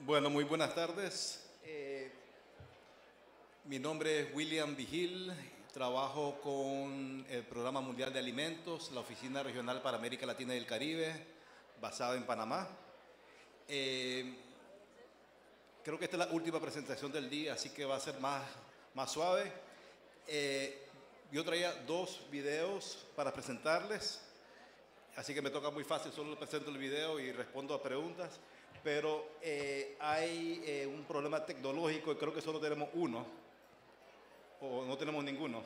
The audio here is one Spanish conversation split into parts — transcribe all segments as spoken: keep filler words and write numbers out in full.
Bueno, muy buenas tardes. Eh, mi nombre es William Vigil, trabajo con el Programa Mundial de Alimentos, la Oficina Regional para América Latina y el Caribe, basada en Panamá. Eh, creo que esta es la última presentación del día, así que va a ser más, más suave. Eh, yo traía dos videos para presentarles, así que me toca muy fácil, solo presento el video y respondo a preguntas. Pero eh, hay eh, un problema tecnológico y creo que solo tenemos uno, o no tenemos ninguno.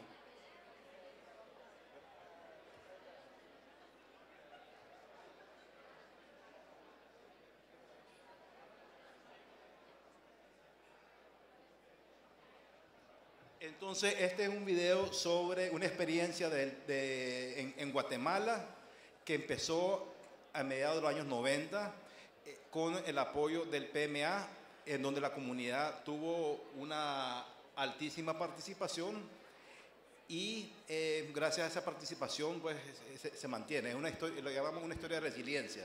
Entonces, este es un video sobre una experiencia de, de, en, en Guatemala que empezó a mediados de los años noventa eh, con el apoyo del P M A, en donde la comunidad tuvo una altísima participación y eh, gracias a esa participación pues se, se mantiene. Es una historia, lo llamamos una historia de resiliencia.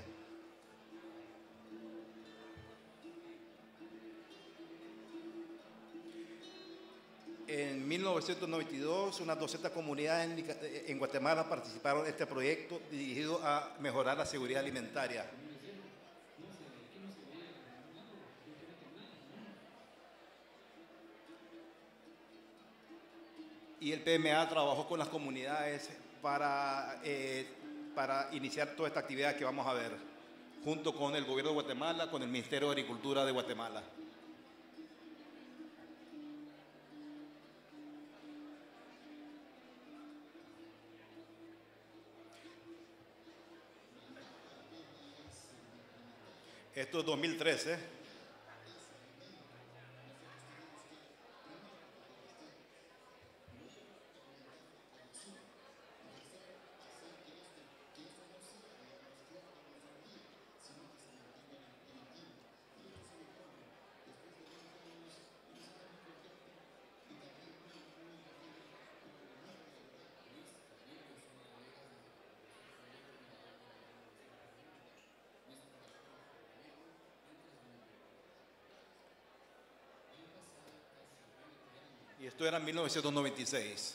En mil novecientos noventa y dos, unas doscientas comunidades en, en Guatemala participaron en este proyecto dirigido a mejorar la seguridad alimentaria. Y el P M A trabajó con las comunidades para, eh, para iniciar toda esta actividad que vamos a ver, junto con el gobierno de Guatemala, con el Ministerio de Agricultura de Guatemala. Esto es dos mil trece. Y esto era en mil novecientos noventa y seis.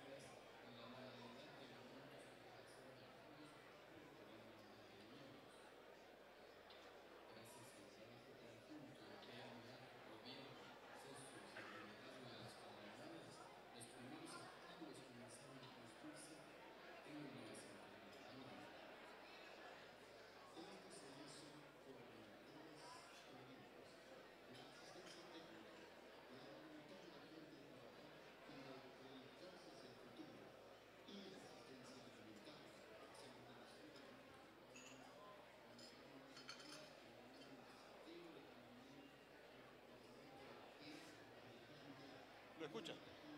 ¿Lo escucha?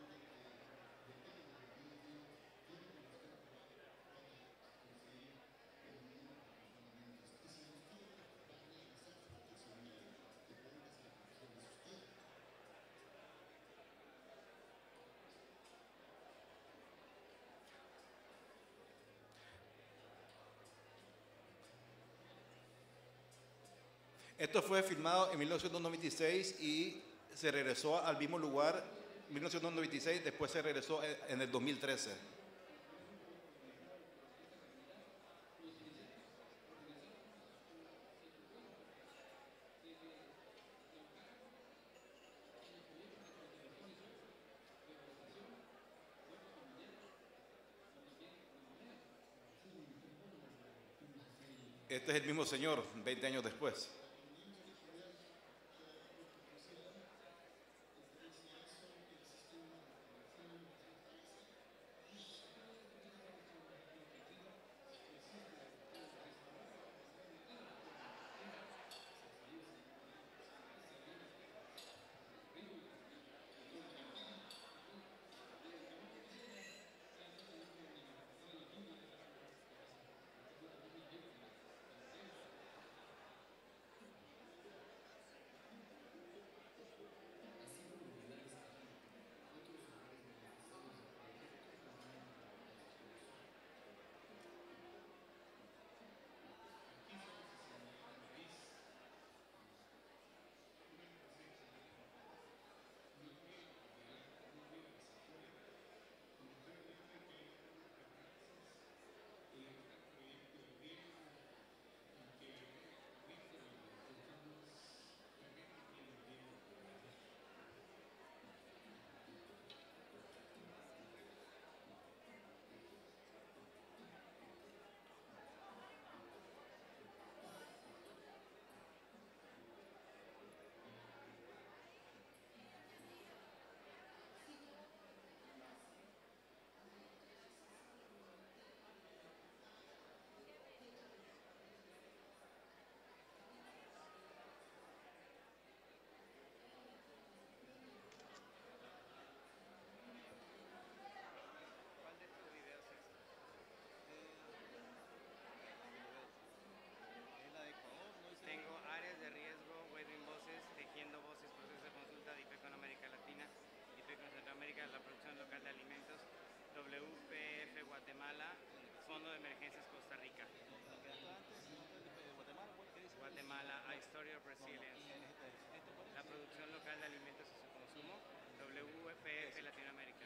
Esto fue filmado en mil novecientos noventa y seis y se regresó al mismo lugar en mil novecientos noventa y seis, después se regresó en el dos mil trece. Este es el mismo señor, veinte años después. W P F Guatemala, Fondo de Emergencias Costa Rica. Guatemala, A Story of Resilience. La producción local de alimentos y su consumo, W P F Latinoamérica.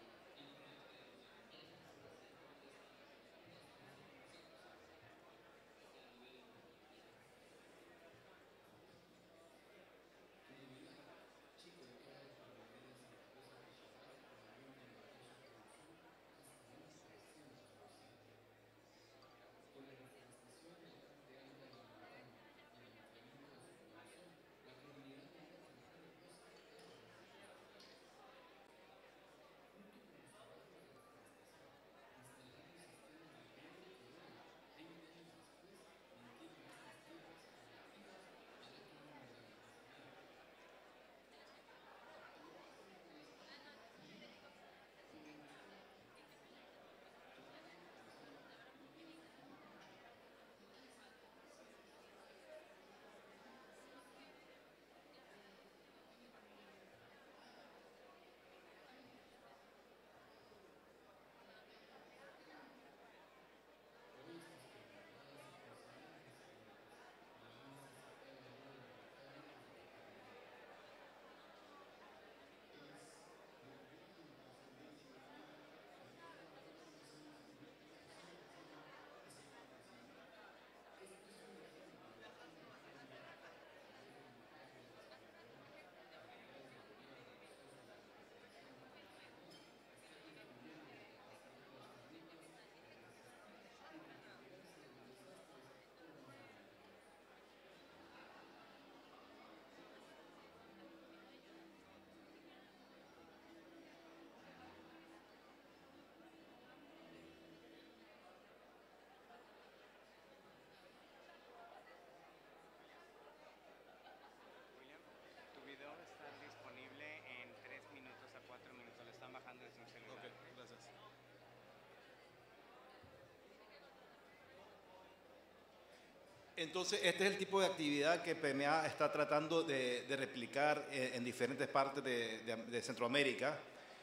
Entonces, este es el tipo de actividad que P M A está tratando de, de replicar en, en diferentes partes de, de, de Centroamérica.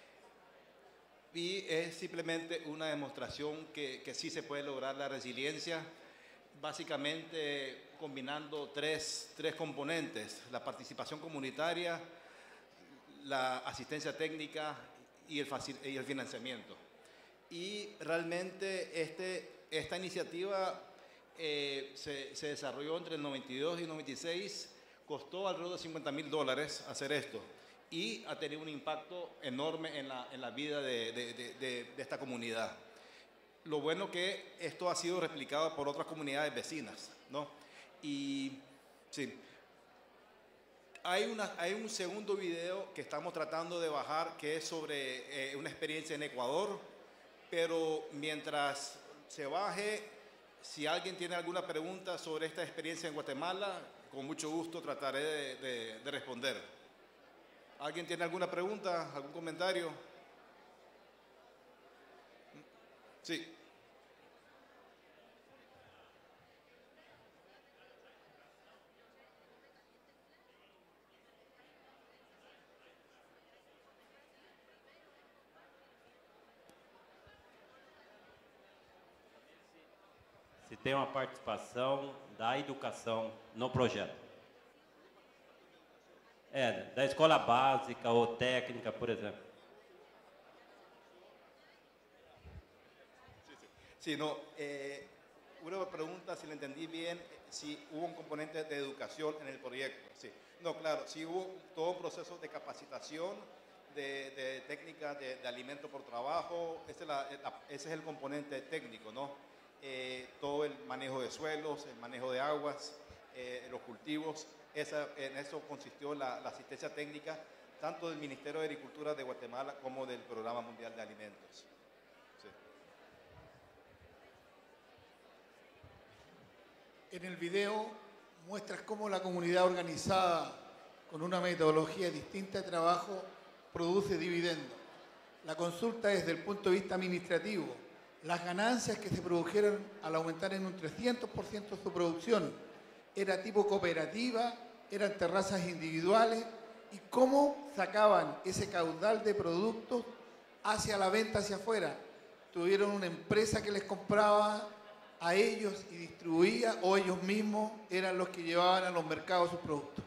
Y es simplemente una demostración que, que sí se puede lograr la resiliencia, básicamente combinando tres, tres componentes: la participación comunitaria, la asistencia técnica y el, facil, y el financiamiento. Y realmente este, esta iniciativa eh, se, se desarrolló entre el noventa y dos y noventa y seis, costó alrededor de cincuenta mil dólares hacer esto y ha tenido un impacto enorme en la, en la vida de, de, de, de, de esta comunidad. Lo bueno que esto ha sido replicado por otras comunidades vecinas, ¿no? Y sí, hay, una, hay un segundo video que estamos tratando de bajar que es sobre eh, una experiencia en Ecuador, pero mientras se baje, si alguien tiene alguna pregunta sobre esta experiencia en Guatemala, con mucho gusto trataré de, de, de responder. ¿Alguien tiene alguna pregunta, algún comentario? Sí. Se tem uma participação da educação no projeto. É, da escola básica ou técnica, por exemplo. Sí, sí. Sí, no, eh, una pregunta, si le entendí bien, si hubo un componente de educación en el proyecto. Sí. No, claro, sí hubo todo un proceso de capacitación, de, de técnicas de, de alimento por trabajo. Ese es, la, la, ese es el componente técnico, ¿no? Eh, todo el manejo de suelos, el manejo de aguas, eh, los cultivos. Esa, en eso consistió la, la asistencia técnica tanto del Ministerio de Agricultura de Guatemala como del Programa Mundial de Alimentos. Sí. En el video muestras cómo la comunidad organizada con una metodología distinta de trabajo produce dividendos. La consulta es desde el punto de vista administrativo. Las ganancias que se produjeron al aumentar en un trescientos por ciento su producción, ¿era tipo cooperativa? ¿Eran terrazas individuales? ¿Y cómo sacaban ese caudal de productos hacia la venta hacia afuera? tuvieron una empresa que les compraba a ellos y distribuía, o ellos mismos eran los que llevaban a los mercados sus productos?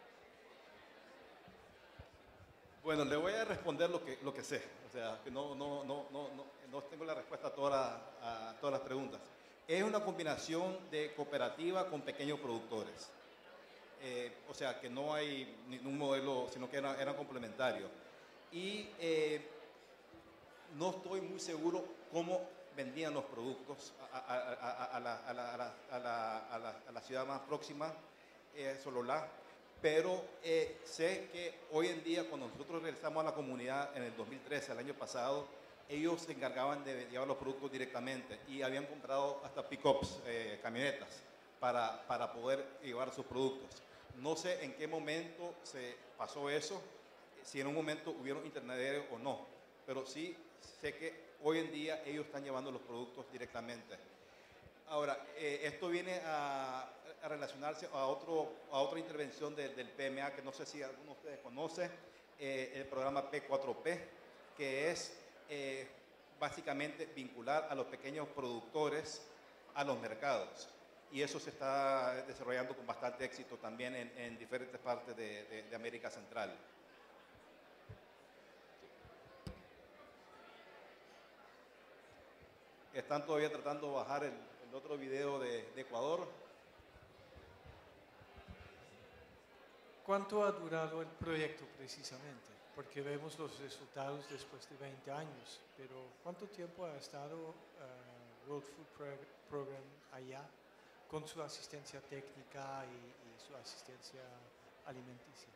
Bueno, le voy a responder lo que, lo que sé. O sea, que no, no, no, no, no, no tengo la respuesta a, toda, a todas las preguntas. Es una combinación de cooperativa con pequeños productores. Eh, o sea, que no hay ningún modelo, sino que eran, eran complementarios. Y eh, no estoy muy seguro cómo vendían los productos a, a, a, a, la, a, la, a, la, a, la, a, la, a la ciudad más próxima, eh, Sololá. Pero eh, sé que hoy en día, cuando nosotros regresamos a la comunidad en el dos mil trece, el año pasado, ellos se encargaban de llevar los productos directamente y habían comprado hasta pick-ups, eh, camionetas, para, para poder llevar sus productos. No sé en qué momento se pasó eso, si en un momento hubieron intermediarios o no, pero sí sé que hoy en día ellos están llevando los productos directamente. Ahora, eh, esto viene a, a relacionarse a, otro, a otra intervención de, del P M A, que no sé si alguno de ustedes conoce, eh, el programa P cuatro P, que es eh, básicamente vincular a los pequeños productores a los mercados. Y eso se está desarrollando con bastante éxito también en, en diferentes partes de, de, de América Central. Están todavía tratando de bajar el, el otro video de, de Ecuador. ¿Cuánto ha durado el proyecto precisamente? Porque vemos los resultados después de veinte años, pero ¿cuánto tiempo ha estado uh, World Food Pro Program allá con su asistencia técnica y, y su asistencia alimenticia?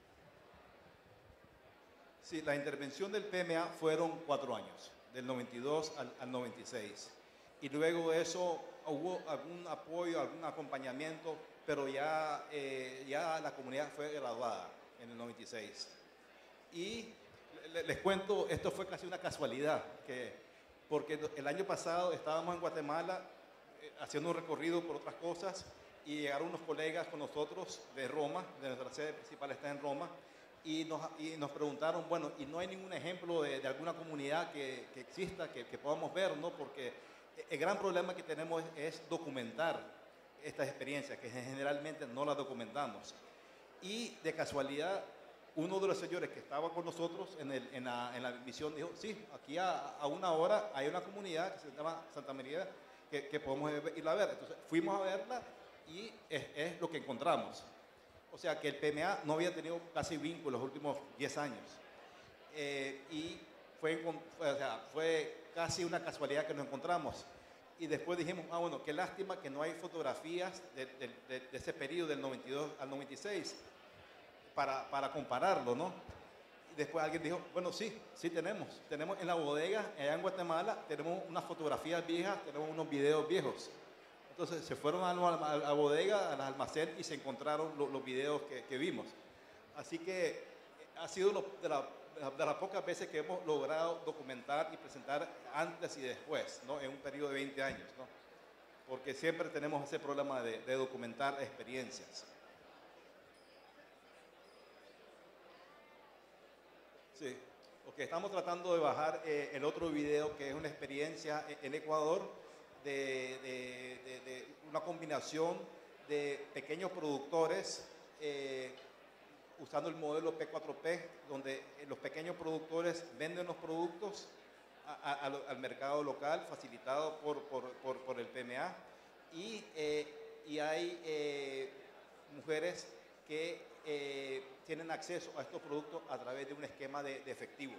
Sí, la intervención del P M A fueron cuatro años, del noventa y dos al, al noventa y seis. Y luego de eso hubo algún apoyo, algún acompañamiento, pero ya, eh, ya la comunidad fue graduada en el noventa y seis. Y les cuento, esto fue casi una casualidad, que, porque el año pasado estábamos en Guatemala eh, haciendo un recorrido por otras cosas y llegaron unos colegas con nosotros de Roma, de nuestra sede principal está en Roma, y nos, y nos preguntaron, bueno, ¿y no hay ningún ejemplo de, de alguna comunidad que, que exista, que, que podamos ver, ¿no? Porque el gran problema que tenemos es, es documentar estas experiencias, que generalmente no las documentamos. Y de casualidad, uno de los señores que estaba con nosotros en, el, en, la, en la misión dijo, sí, aquí a, a una hora hay una comunidad que se llama Santa María, que, que podemos ir a ver. Entonces fuimos a verla y es, es lo que encontramos. O sea que el P M A no había tenido casi vínculo los últimos diez años. Eh, y fue, fue, o sea, fue casi una casualidad que nos encontramos. Y después dijimos, ah, bueno, qué lástima que no hay fotografías de, de, de, de ese periodo del noventa y dos al noventa y seis para, para compararlo, ¿no? Y después alguien dijo, bueno, sí, sí tenemos. Tenemos en la bodega, allá en Guatemala, tenemos unas fotografías viejas, tenemos unos videos viejos. Entonces se fueron a la, a la bodega, al almacén y se encontraron lo, los videos que, que vimos. Así que ha sido lo, de, la, de las pocas veces que hemos logrado documentar y presentar antes y después, ¿no? En un periodo de veinte años, ¿no? Porque siempre tenemos ese problema de, de documentar experiencias. Sí, porque estamos tratando de bajar eh, el otro video que es una experiencia en Ecuador de, de, de, de una combinación de pequeños productores eh, usando el modelo P cuatro P, donde los pequeños productores venden los productos a, a, a, al mercado local, facilitado por, por, por, por el P M A, y, eh, y hay eh, mujeres que eh, tienen acceso a estos productos a través de un esquema de, de efectivo.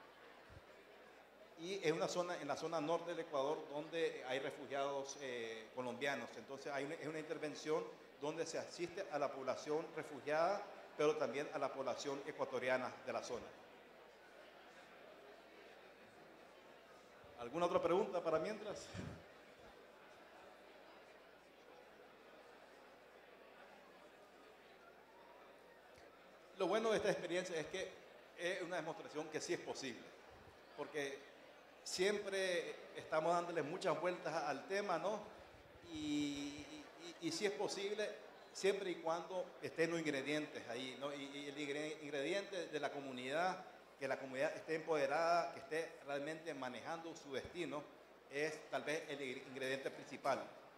Y es una zona, en la zona norte del Ecuador, donde hay refugiados eh, colombianos. Entonces hay una, es una intervención donde se asiste a la población refugiada, pero también a la población ecuatoriana de la zona. ¿Alguna otra pregunta para mientras? Lo bueno de esta experiencia es que es una demostración que sí es posible, porque siempre estamos dándole muchas vueltas al tema, ¿no? Y, y, y si es posible, siempre y cuando estén los ingredientes ahí, ¿no? Y, y el ingrediente de la comunidad, que la comunidad esté empoderada, que esté realmente manejando su destino, es tal vez el ingrediente principal.